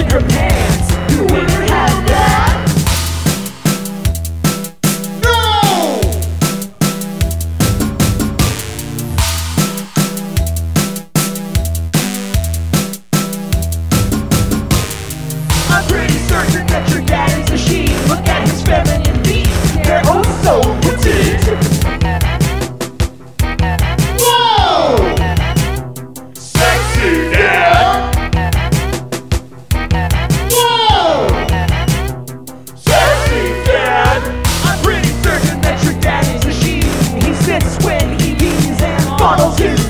her pants. You wouldn't have that? No! I'm pretty certain that your dad is a she. Look at his feminine feet, they're oh so petite. Whoa! Sexy dad! Whoa! Sexy dad! I'm pretty certain that your dad is a she. He sits when he pees and bottles his